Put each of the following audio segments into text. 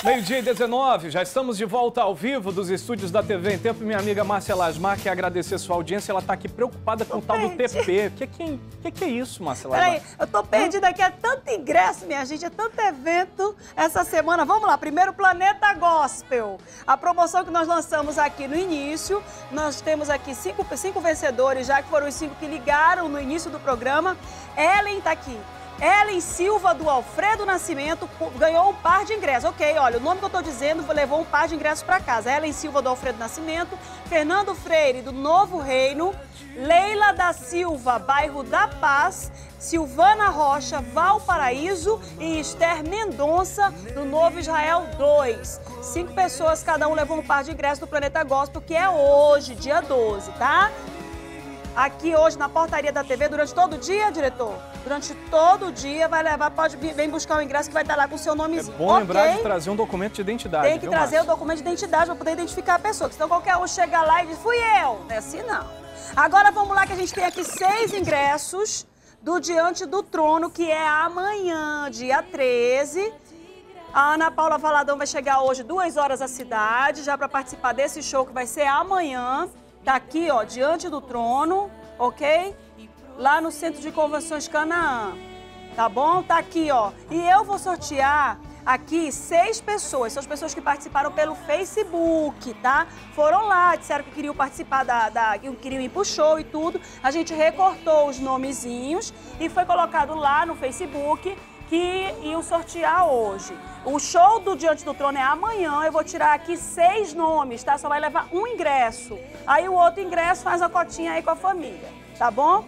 Meio-dia e 19, já estamos de volta ao vivo dos estúdios da TV em Tempo. Minha amiga Márcia Lasmar quer agradecer sua audiência. Ela está aqui preocupada com o tal do TP. O que é isso, Márcia Lasmar? Peraí, eu tô perdida aqui. É tanto ingresso, minha gente, é tanto evento essa semana. Vamos lá, primeiro Planeta Gospel. A promoção que nós lançamos aqui no início. Nós temos aqui cinco vencedores, já que foram os 5 que ligaram no início do programa. Ellen tá aqui. Ellen Silva, do Alfredo Nascimento, ganhou um par de ingressos. Ok, olha, o nome que eu tô dizendo levou um par de ingressos para casa. Ellen Silva, do Alfredo Nascimento, Fernando Freire, do Novo Reino, Leila da Silva, bairro da Paz, Silvana Rocha, Valparaíso e Esther Mendonça, do Novo Israel 2. 5 pessoas, cada um levou um par de ingressos do Planeta Gospel, que é hoje, dia 12, tá? Aqui hoje na portaria da TV, durante todo o dia, diretor? Durante todo o dia vai levar, pode vir, vem buscar o ingresso que vai estar lá com o seu nomezinho. É bom lembrar de trazer um documento de identidade. Tem que trazer o documento de identidade para poder identificar a pessoa, porque senão qualquer um chega lá e diz, fui eu. Não é assim não. Agora vamos lá que a gente tem aqui 6 ingressos do Diante do Trono, que é amanhã, dia 13. A Ana Paula Valadão vai chegar hoje 2 horas à cidade, já para participar desse show que vai ser amanhã. Tá aqui, ó, Diante do Trono, ok? Lá no Centro de Convenções Canaã, tá bom? Tá aqui, ó. E eu vou sortear aqui 6 pessoas. São as pessoas que participaram pelo Facebook, tá? Foram lá, disseram que queriam participar que queriam ir pro show e tudo. A gente recortou os nomezinhos e foi colocado lá no Facebook que iam sortear hoje. O show do Diante do Trono é amanhã, eu vou tirar aqui 6 nomes, tá? Só vai levar um ingresso. Aí o outro ingresso faz a cotinha aí com a família, tá bom?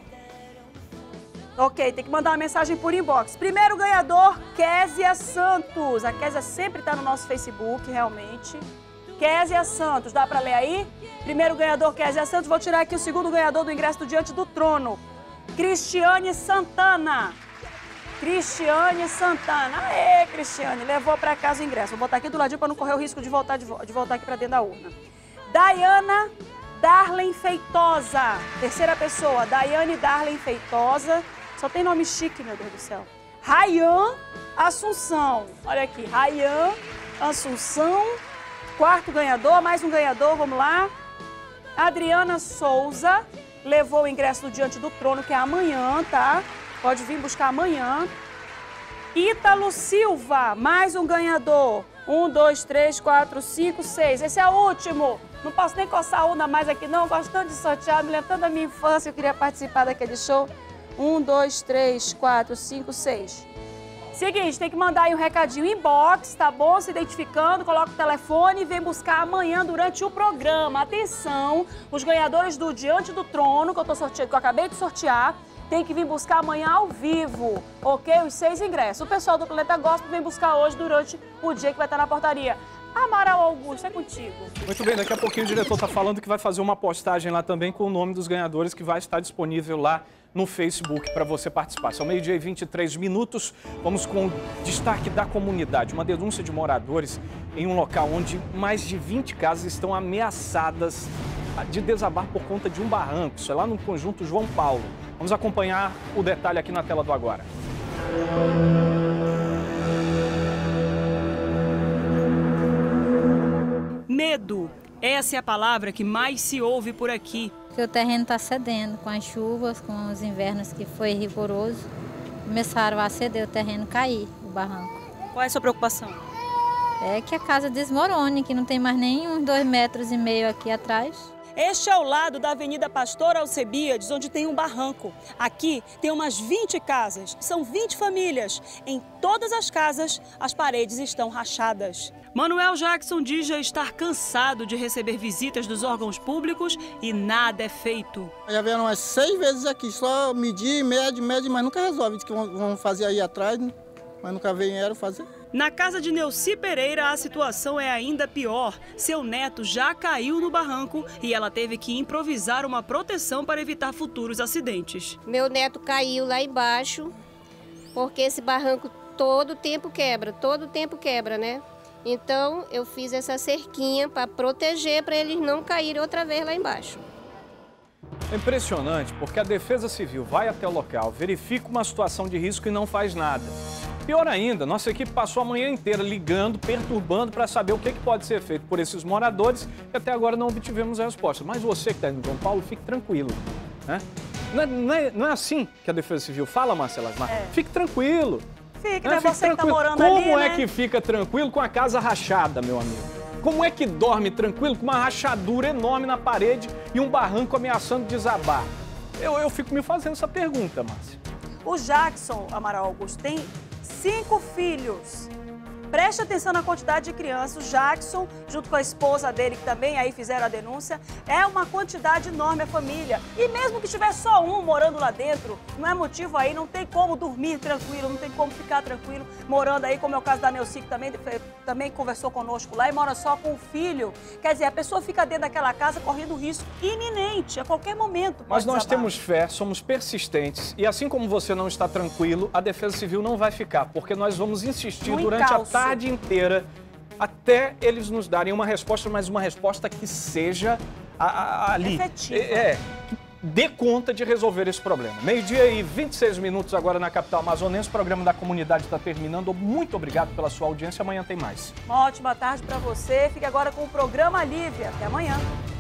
Ok, tem que mandar uma mensagem por inbox. Primeiro ganhador, Késia Santos. A Késia sempre tá no nosso Facebook, realmente. Késia Santos, dá pra ler aí? Primeiro ganhador, Késia Santos. Vou tirar aqui o segundo ganhador do ingresso do Diante do Trono. Cristiane Santana. Cristiane Santana. Aê, Cristiane, levou para casa o ingresso. Vou botar aqui do ladinho para não correr o risco de voltar aqui para dentro da urna. Daiana Darlen Feitosa. Terceira pessoa, Daiane Darlen Feitosa. Só tem nome chique, meu Deus do céu. Rayan Assunção. Olha aqui, Rayan Assunção. Quarto ganhador, mais um ganhador, vamos lá. Adriana Souza. Levou o ingresso do Diante do Trono, que é amanhã, tá? Pode vir buscar amanhã. Ítalo Silva, mais um ganhador. 1, 2, 3, 4, 5, 6. Esse é o último. Não posso nem coçar a urna mais aqui, não. Gosto tanto de sortear, me lembro tanto da minha infância. Eu queria participar daquele show. 1, 2, 3, 4, 5, 6. Seguinte, tem que mandar aí um recadinho inbox, tá bom? Se identificando, coloca o telefone e vem buscar amanhã durante o programa. Atenção, os ganhadores do Diante do Trono, que eu acabei de sortear, tem que vir buscar amanhã ao vivo, ok? Os 6 ingressos. O pessoal do Planeta Gospel vem buscar hoje durante o dia que vai estar na portaria. Amaral Augusto, é contigo. Muito bem, daqui a pouquinho o diretor está falando que vai fazer uma postagem lá também com o nome dos ganhadores que vai estar disponível lá no Facebook para você participar. São meio-dia e 23 minutos. Vamos com o destaque da comunidade. Uma denúncia de moradores em um local onde mais de 20 casas estão ameaçadas de desabar por conta de um barranco. Isso é lá no conjunto João Paulo. Vamos acompanhar o detalhe aqui na tela do Agora. Medo. Essa é a palavra que mais se ouve por aqui. Porque o terreno está cedendo com as chuvas, com os invernos que foi rigoroso. Começaram a ceder, o terreno cair, o barranco. Qual é a sua preocupação? É que a casa desmorone, que não tem mais nem uns 2,5 metros aqui atrás. Este é o lado da Avenida Pastor Alcebiades, onde tem um barranco. Aqui tem umas 20 casas, são 20 famílias. Em todas as casas, as paredes estão rachadas. Manuel Jackson diz já estar cansado de receber visitas dos órgãos públicos e nada é feito. Já vieram umas 6 vezes aqui, só medir, mede, mas nunca resolve. Diz que vão fazer aí atrás, mas nunca vieram fazer. Na casa de Neuci Pereira, a situação é ainda pior. Seu neto já caiu no barranco e ela teve que improvisar uma proteção para evitar futuros acidentes. Meu neto caiu lá embaixo, porque esse barranco todo tempo quebra, né? Então, eu fiz essa cerquinha para proteger, para eles não caírem outra vez lá embaixo. É impressionante, porque a Defesa Civil vai até o local, verifica uma situação de risco e não faz nada. pior ainda, nossa equipe passou a manhã inteira ligando, perturbando para saber o que pode ser feito por esses moradores e até agora não obtivemos a resposta. Mas você que está em São Paulo, fique tranquilo, né? Não é assim que a Defesa Civil fala, Marcela Asmar? Fique tranquilo. Fique, né? Você que tá morando ali, Como é né? que fica tranquilo com a casa rachada, meu amigo? Como é que dorme tranquilo com uma rachadura enorme na parede e um barranco ameaçando desabar? Eu fico me fazendo essa pergunta, Márcia. O Jackson Amaral Augusto tem 5 filhos. Preste atenção na quantidade de crianças. O Jackson, junto com a esposa dele, que também aí fizeram a denúncia, é uma quantidade enorme a família. E mesmo que tiver só um morando lá dentro, não é motivo aí, não tem como dormir tranquilo, não tem como ficar tranquilo morando aí, como é o caso da Neuci, que também conversou conosco lá e mora só com o filho. Quer dizer, a pessoa fica dentro daquela casa correndo risco iminente, a qualquer momento. Mas nós desabar. temos fé, somos persistentes e assim como você não está tranquilo, a Defesa Civil não vai ficar, porque nós vamos insistir durante a tarde inteira até eles nos darem uma resposta, mas uma resposta que seja ali. Efetiva. Que dê conta de resolver esse problema. 12h e 26 minutos agora na capital amazonense. O programa da comunidade está terminando. Muito obrigado pela sua audiência. Amanhã tem mais. Uma ótima tarde para você. Fique agora com o programa Lívia. Até amanhã.